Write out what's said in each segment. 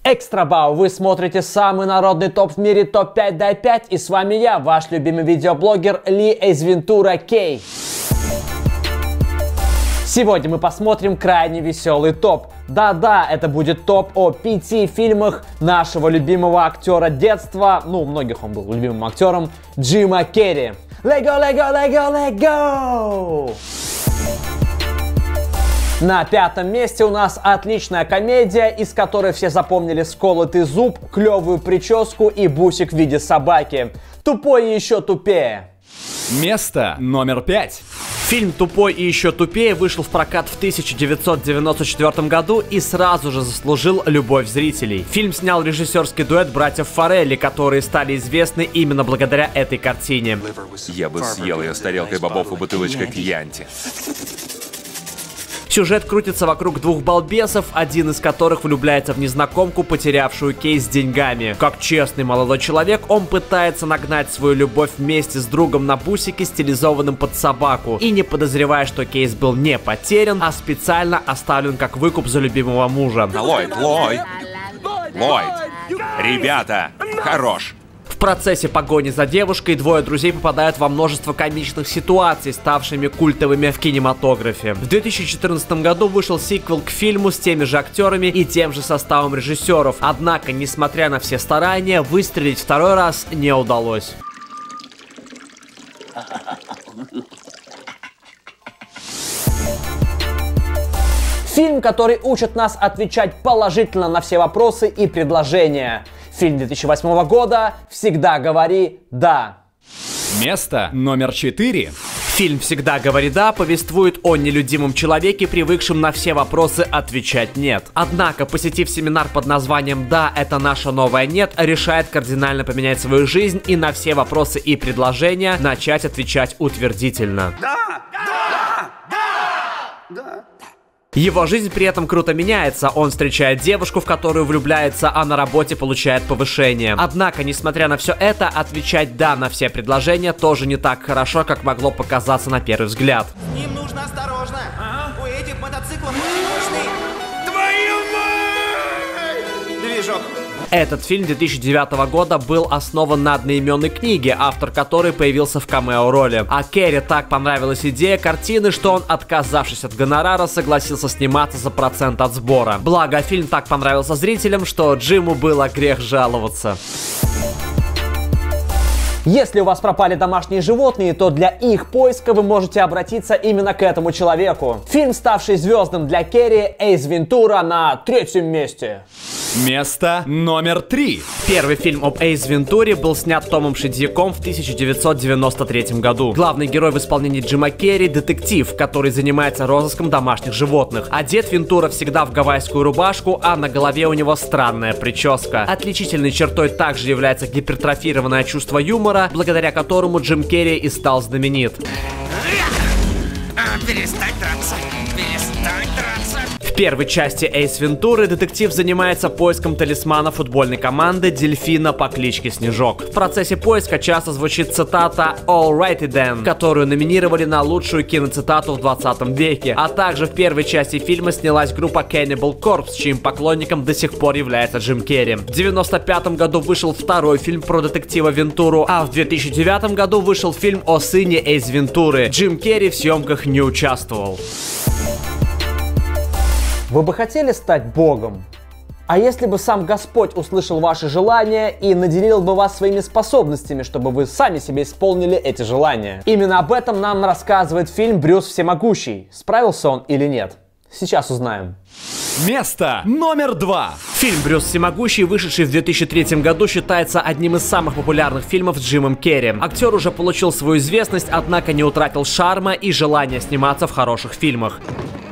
Экстра Бау! Вы смотрите самый народный топ в мире, топ-5 дай 5, и с вами я, ваш любимый видеоблогер Ли Эйс Вентура Кей. Сегодня мы посмотрим крайне веселый топ. Да-да, это будет топ о 5 фильмах нашего любимого актера детства, ну, у многих он был любимым актером, Джима Керри. Лего, лего, лего, лего! На пятом месте у нас отличная комедия, из которой все запомнили сколотый зуб, клевую прическу и бусик в виде собаки. Тупой и еще тупее. Место номер 5. Фильм «Тупой и еще тупее» вышел в прокат в 1994 году и сразу же заслужил любовь зрителей. Фильм снял режиссерский дуэт братьев Фаррелли, которые стали известны именно благодаря этой картине. Я бы съел ее с тарелкой бобов и бутылочкой кьянти. Сюжет крутится вокруг двух балбесов, один из которых влюбляется в незнакомку, потерявшую Кей с деньгами. Как честный молодой человек, он пытается нагнать свою любовь вместе с другом на бусике, стилизованном под собаку, и не подозревая, что Кейс был не потерян, а специально оставлен как выкуп за любимого мужа. Ллойд! Ребята, хорош! В процессе погони за девушкой двое друзей попадают во множество комичных ситуаций, ставшими культовыми в кинематографе. В 2014 году вышел сиквел к фильму с теми же актерами и тем же составом режиссеров. Однако, несмотря на все старания, выстрелить второй раз не удалось. Фильм, который учит нас отвечать положительно на все вопросы и предложения. Фильм 2008 года «Всегда говори да». Место номер 4. Фильм «Всегда говори да» повествует о нелюдимом человеке, привыкшем на все вопросы отвечать «нет». Однако, посетив семинар под названием «Да, это наша новая нет», решает кардинально поменять свою жизнь и на все вопросы и предложения начать отвечать утвердительно. Его жизнь при этом круто меняется, он встречает девушку, в которую влюбляется, а на работе получает повышение. Однако, несмотря на все это, отвечать «да» на все предложения тоже не так хорошо, как могло показаться на первый взгляд. С ним нужно осторожно. У этих мотоциклов очень мощный. Твою мать! Движок. Этот фильм 2009 года был основан на одноименной книге, автор которой появился в камео-роли. А Керри так понравилась идея картины, что он, отказавшись от гонорара, согласился сниматься за процент от сбора. Благо, фильм так понравился зрителям, что Джиму было грех жаловаться. Если у вас пропали домашние животные, то для их поиска вы можете обратиться именно к этому человеку. Фильм, ставший звездным для Керри, Эйс Вентура на 3-м месте. Место номер 3. Первый фильм об Эйс Вентуре был снят Томом Шадьяком в 1993 году. Главный герой в исполнении Джима Керри — детектив, который занимается розыском домашних животных. Одет Вентура всегда в гавайскую рубашку, а на голове у него странная прическа. Отличительной чертой также является гипертрофированное чувство юмора, благодаря которому Джим Керри и стал знаменит. Перестань драться. Перестань драться. В первой части Эйс Вентуры детектив занимается поиском талисмана футбольной команды Дельфина по кличке Снежок. В процессе поиска часто звучит цитата «Alrighty then», которую номинировали на лучшую киноцитату в 20 веке. А также в первой части фильма снялась группа Cannibal Corpse, чьим поклонником до сих пор является Джим Керри. В 1995 году вышел второй фильм про детектива Вентуру, а в 2009 году вышел фильм о сыне Эйс Вентуры. Джим Керри в съемках не участвовал. Вы бы хотели стать Богом? А если бы сам Господь услышал ваши желания и наделил бы вас своими способностями, чтобы вы сами себе исполнили эти желания? Именно об этом нам рассказывает фильм «Брюс Всемогущий». Справился он или нет? Сейчас узнаем. Место номер 2. Фильм «Брюс Всемогущий», вышедший в 2003 году, считается одним из самых популярных фильмов с Джимом Керри. Актер уже получил свою известность, однако не утратил шарма и желания сниматься в хороших фильмах.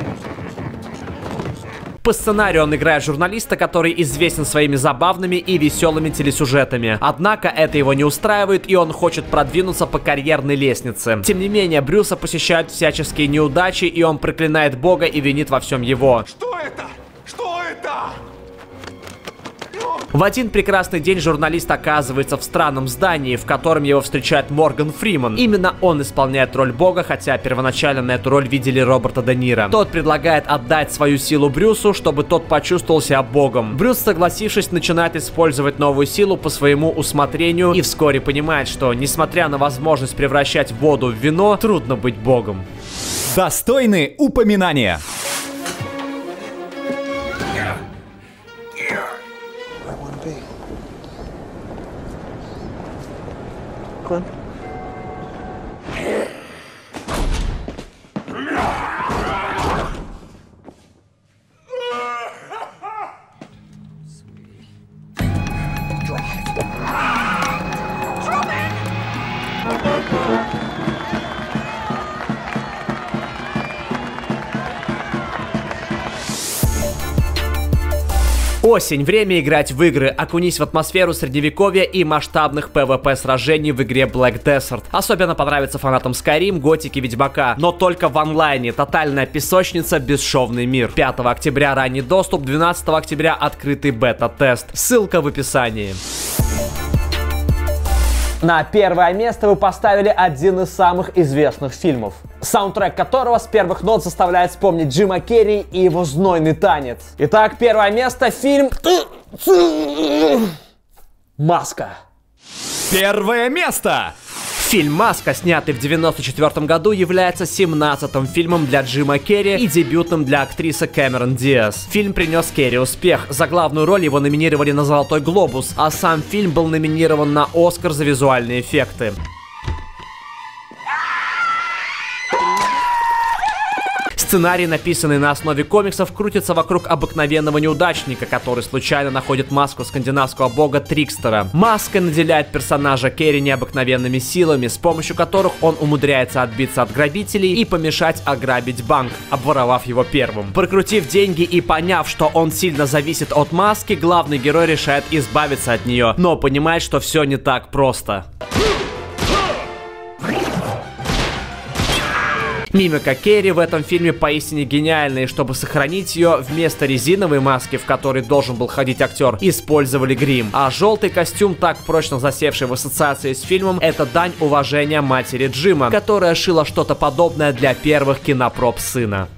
По сценарию он играет журналиста, который известен своими забавными и веселыми телесюжетами. Однако это его не устраивает, и он хочет продвинуться по карьерной лестнице. Тем не менее, Брюса посещают всяческие неудачи, и он проклинает Бога и винит во всем его. Что это? Что это? В один прекрасный день журналист оказывается в странном здании, в котором его встречает Морган Фриман. Именно он исполняет роль Бога, хотя первоначально на эту роль видели Роберта Де Ниро. Тот предлагает отдать свою силу Брюсу, чтобы тот почувствовал себя Богом. Брюс, согласившись, начинает использовать новую силу по своему усмотрению и вскоре понимает, что, несмотря на возможность превращать воду в вино, трудно быть Богом. Достойны упоминания. Осень. Время играть в игры. Окунись в атмосферу средневековья и масштабных PvP сражений в игре Black Desert. Особенно понравится фанатам Skyrim, Готики, Ведьмака. Но только в онлайне. Тотальная песочница, бесшовный мир. 5 октября ранний доступ, 12 октября открытый бета-тест. Ссылка в описании. На первое место вы поставили один из самых известных фильмов, саундтрек которого с первых нот заставляет вспомнить Джима Керри и его знойный танец. Итак, первое место — фильм «Маска». Первое место. Фильм «Маска», снятый в 1994 году, является 17-м фильмом для Джима Керри и дебютным для актрисы Кэмерон Диаз. Фильм принес Керри успех. За главную роль его номинировали на «Золотой глобус», а сам фильм был номинирован на «Оскар» за визуальные эффекты. Сценарий, написанный на основе комиксов, крутится вокруг обыкновенного неудачника, который случайно находит маску скандинавского бога Трикстера. Маска наделяет персонажа Керри необыкновенными силами, с помощью которых он умудряется отбиться от грабителей и помешать ограбить банк, обворовав его первым. Прокрутив деньги и поняв, что он сильно зависит от маски, главный герой решает избавиться от нее, но понимает, что все не так просто. Мимика Керри в этом фильме поистине гениальная, и чтобы сохранить ее, вместо резиновой маски, в которой должен был ходить актер, использовали грим. А желтый костюм, так прочно засевший в ассоциации с фильмом, это дань уважения матери Джима, которая шила что-то подобное для первых кинопроб сына.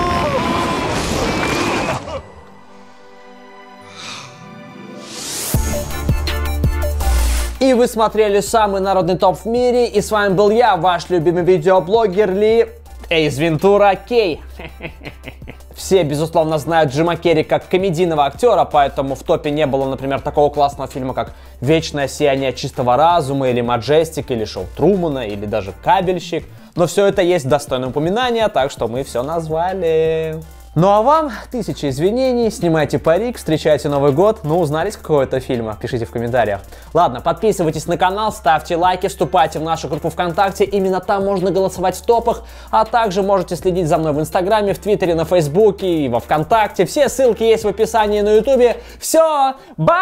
И вы смотрели самый народный топ в мире, и с вами был я, ваш любимый видеоблогер Ли Эйс Вентура Кей. Все, безусловно, знают Джима Керри как комедийного актера, поэтому в топе не было, например, такого классного фильма, как «Вечное сияние чистого разума», или «Маджестик», или «Шоу Трумана», или даже «Кабельщик». Но все это есть достойное упоминание, так что мы все назвали. Ну а вам тысячи извинений, снимайте парик, встречайте Новый год. Ну, узнали, с какого это фильма? Пишите в комментариях. Ладно, подписывайтесь на канал, ставьте лайки, вступайте в нашу группу ВКонтакте, именно там можно голосовать в топах, а также можете следить за мной в Инстаграме, в Твиттере, на Фейсбуке и во ВКонтакте. Все ссылки есть в описании на Ютубе. Все,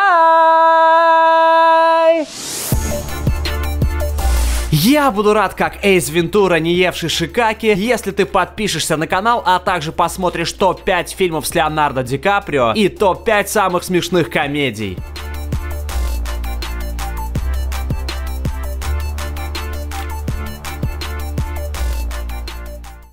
бай! Я буду рад, как Эйс Вентура, не евший шикаки, если ты подпишешься на канал, а также посмотришь топ-5 фильмов с Леонардо Ди Каприо и топ-5 самых смешных комедий.